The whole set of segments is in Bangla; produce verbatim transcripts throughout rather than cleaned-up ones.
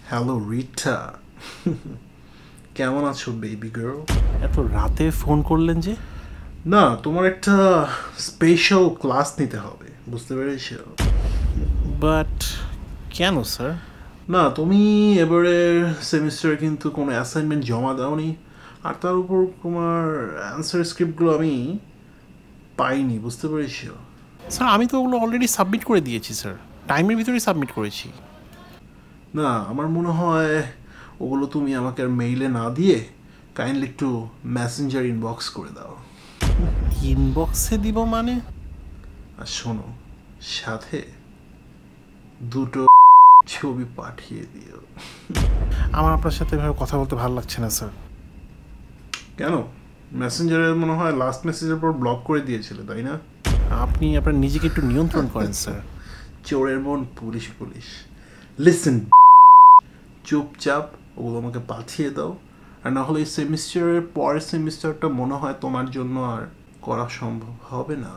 হ্যালো রিটা। কেমন আছো বেবি গার্ল? এত রাতে ফোন করলেন যে? না, তোমার একটা স্পেশাল ক্লাস নিতে হবে, বুঝতে পেরেছ? বাট কেন স্যার? না, তুমি এবারে সেমিস্টারে কিন্তু কোনো অ্যাসাইনমেন্ট জমা দাওনি, আর তার উপর তোমার অ্যান্সার স্ক্রিপ্টগুলো আমি পাইনি, বুঝতে পেরেছ? স্যার আমি তো ওগুলো অলরেডি সাবমিট করে দিয়েছি স্যার, টাইমের ভিতরেই সাবমিট করেছি। না, আমার মনে হয় ওগুলো তুমি আমাকে আর মেইলে না দিয়ে কাইন্ডলি একটু মেসেঞ্জার ইনবক্স করে দাও। ইনবক্সে দিব মানে? আর শোনো, সাথে দুটো ছবি পাঠিয়ে দিও। আমার আপনার সাথে এভাবে কথা বলতে ভালো লাগছে না স্যার। কেন? মেসেঞ্জারে মনে হয় লাস্ট মেসেজের পর ব্লক করে দিয়েছিল, তাই না? আপনি আপনার নিজেকে একটু নিয়ন্ত্রণ করেন স্যার। চোরের মন পুলিশ পুলিশ। লিসেন, চুপচাপ ওগুলো আমাকে পাঠিয়ে দাও, আর না হলে এই সেমিস্টারের পরের সেমিস্টারটা মনে হয় তোমার জন্য আর করা সম্ভব হবে না।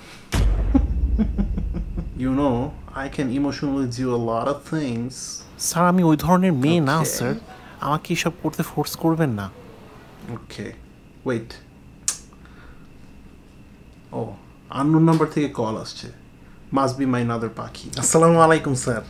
You know, I can emotionally do a lot of things. Sir আমি ওই ধরনের মেয়ে না Okay. স্যার, আমাকে এসব করতে ফোর্স করবেন না। Okay, wait. ও, আননোন নাম্বার থেকে কল আসছে। Must be my another Pakhi. আসসালামু আলাইকুম স্যার।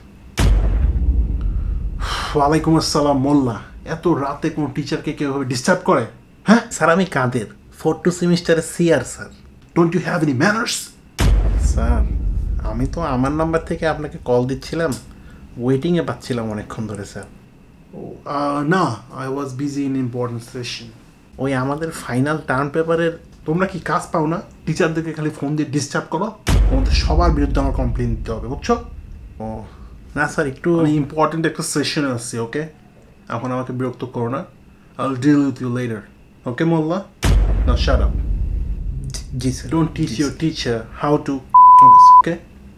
ওয়ালাইকুম আসসালাম মোল্লা। এত রাতে কোনো টিচারকে কেউ ডিস্টার্ব করে? হ্যাঁ স্যার আমি কাদের, ফোর টু সেমিস্টারে CR sir. Don't you have any manners? Sir আমি তো আমার নাম্বার থেকে আপনাকে কল দিচ্ছিলাম, ওয়েটিংয়ে পাচ্ছিলাম অনেকক্ষণ ধরে স্যার। না, I was busy in important session. ওই আমাদের ফাইনাল টার্ম পেপারের। তোমরা কি কাজ পাও না? টিচারদেরকে খালি ফোন দিয়ে ডিস্টার্ব করো। তোমাদের সবার বিরুদ্ধে আমার কমপ্লেন দিতে হবে, বুঝছো? ও না স্যার, একটু আমি ইম্পর্টেন্ট একটা সেশনে আসছি, ওকে? এখন আমাকে বিরক্ত করো না। I will deal with you later, okay Molla? Now shut up. জি sir. Don't teach your teacher how to okay?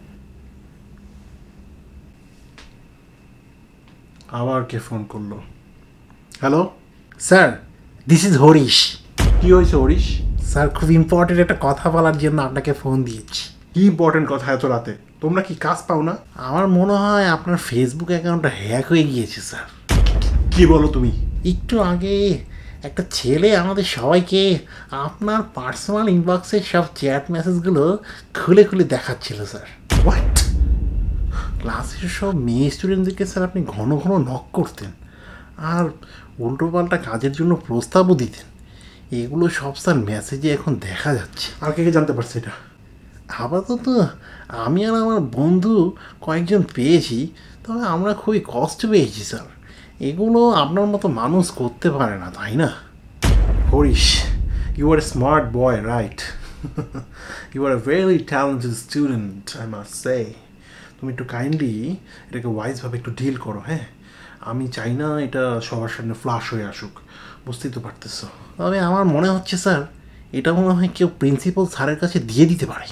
আবার কে ফোন করলো? Hello sir, this is Harish. কি হয়েছে হরিশ? স্যার খুব ইম্পর্টেন্ট একটা কথা বলার জন্য আপনাকে ফোন দিয়েছি। কি ইম্পর্টেন্ট কথা এত রাতে? তোমরা কি কাজ পাও না? আমার মনে হয় আপনার ফেসবুক অ্যাকাউন্টটা হ্যাক হয়ে গিয়েছে স্যার। কি বলো তুমি? একটু আগে একটা ছেলে আমাদের সবাইকে আপনার পার্সোনাল ইনবক্সের সব চ্যাট মেসেজগুলো খুলে খুলে দেখাচ্ছিল স্যার। হোয়াট? ক্লাসের সব মেয়ে স্টুডেন্টদেরকে স্যার আপনি ঘন ঘন নক করতেন, আর উল্টোপাল্টা কাজের জন্য প্রস্তাবও দিতেন। এগুলো সব স্যার মেসেজে এখন দেখা যাচ্ছে। আর কে কে জানতে পারছে এটা? আপাতত আমি আর আমার বন্ধু কয়েকজন পেয়েছি, তবে আমরা খুবই কষ্ট পেয়েছি স্যার। এগুলো আপনার মতো মানুষ করতে পারে না, তাই না? Harish, you are a smart boy, right? You are a very talented student, I must say. তুমি একটু কাইন্ডলি এটাকে ওয়াইজভাবে একটু ডিল করো, হ্যাঁ? আমি চাই না এটা সবার সামনে ফ্লাশ হয়ে আসুক, বুঝতেই তো পারতেছো। তবে আমার মনে হচ্ছে স্যার, এটা মনে হয় কেউ প্রিন্সিপাল স্যারের কাছে দিয়ে দিতে পারে।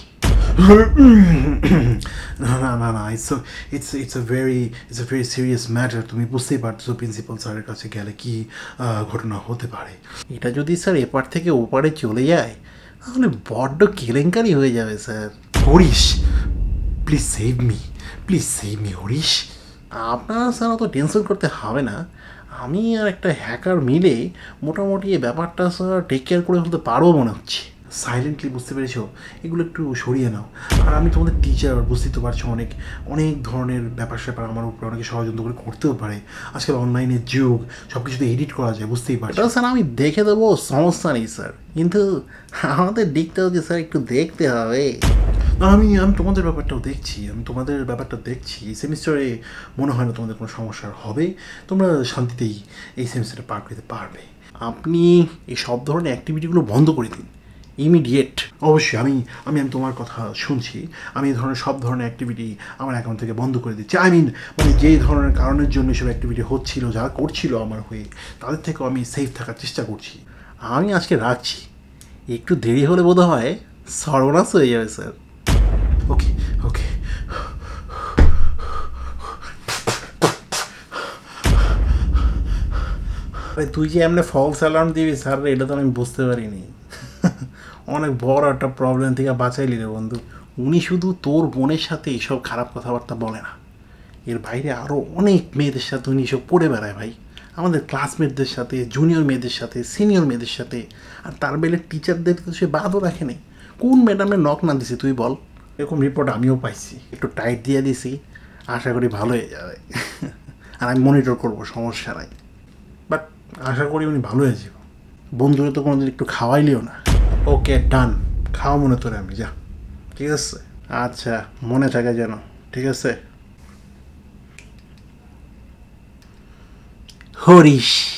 না না না না, it's it's it's a very it's a very serious matter. তুমি বুঝতেই পারছো প্রিন্সিপাল স্যারের কাছে গেলে কি ঘটনা হতে পারে। এটা যদি স্যার এপার থেকে ওপারে চলে যায় তাহলে বড্ড কেলেঙ্কারি হয়ে যাবে sir. Harish, please save me, please save me Harish. আপনারা স্যার অত টেনশন করতে হবে না, আমি আর একটা হ্যাকার মিলে মোটামুটি এই ব্যাপারটা স্যার টেক কেয়ার করে ফেলতে পারবো মনে হচ্ছে। সাইলেন্টলি, বুঝতে পেরেছো? এগুলো একটু সরিয়ে নাও। আর আমি তোমাদের টিচার, বুঝতেই তো পারছো, অনেক অনেক ধরনের ব্যাপার স্যাপার আমার উপরে অনেকে ষড়যন্ত্র করে করতেও পারে। আজকাল অনলাইনের যুগ, সব কিছুতে এডিট করা যায়, বুঝতেই পারছো। এটা স্যার আমি দেখে দেবো, সমস্যা নেই স্যার, কিন্তু আমাদের দিকটাও যে স্যার একটু দেখতে হবে। আমি আমি তোমাদের ব্যাপারটাও দেখছি, আমি তোমাদের ব্যাপারটা দেখছি। এই সেমিস্টারে মনে হয় না তোমাদের কোনো সমস্যা হবে, তোমরা শান্তিতেই এই সেমিস্টারে পার করতে পারবে। আপনি এই সব ধরনের অ্যাক্টিভিটিগুলো বন্ধ করে দিন, ইমিডিয়েট। অবশ্যই আমি আমি আমি তোমার কথা শুনছি। আমি এই ধরনের সব ধরনের অ্যাক্টিভিটি আমার অ্যাকাউন্ট থেকে বন্ধ করে দিচ্ছি। আই মিন, মানে যেই ধরনের কারণের জন্য এসব অ্যাক্টিভিটি হচ্ছিল, যারা করছিল আমার হয়ে, তাদের থেকেও আমি সেফ থাকার চেষ্টা করছি। আমি আজকে রাখছি, একটু দেরি হলে বোধ হয় সর্বনাশ হয়ে যাবে স্যার। ওকে ওকে। আরে তুই যে এমনি ফলস অ্যালার্ম দিবি স্যার, এটা তো আমি বুঝতে পারিনি। অনেক বড় একটা প্রবলেম থেকে বাঁচাইলি রে বন্ধু। উনি শুধু তোর বোনের সাথে এসব খারাপ কথাবার্তা বলে না, এর বাইরে আরও অনেক মেয়েদের সাথে উনি সব পড়ে বেড়ায় ভাই, আমাদের ক্লাসমেটদের সাথে, জুনিয়র মেয়েদের সাথে, সিনিয়র মেয়েদের সাথে। আর তার বেলে টিচারদের তো সে বাদও রাখে নেই। কোন ম্যাডামের নক না দিছি তুই বল? এরকম রিপোর্ট আমিও পাইছি। একটু টাইট দিয়ে দিছি, আশা করি ভালো হয়ে যাবে। আর আমি মনিটর করবো, সমস্যা নাই। বাট আশা করি উনি ভালো হয়ে যাব। বন্ধুরা তো কোনোদিন একটু খাওয়াইলিও না। ওকে ডান, খাওয়া মনে তোরে আমি, যা। ঠিক আছে? আচ্ছা, মনে থাকে যেন। ঠিক আছে? হরিশ।